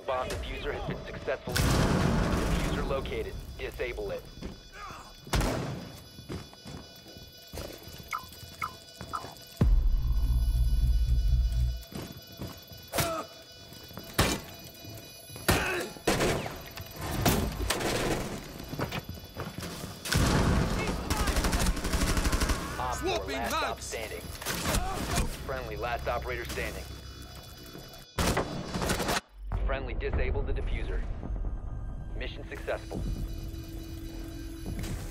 bomb diffuser has been successfully. Diffuser located. Disable it. Swapping last op mags. standing. Friendly last operator standing. Friendly disabled the diffuser. Mission successful.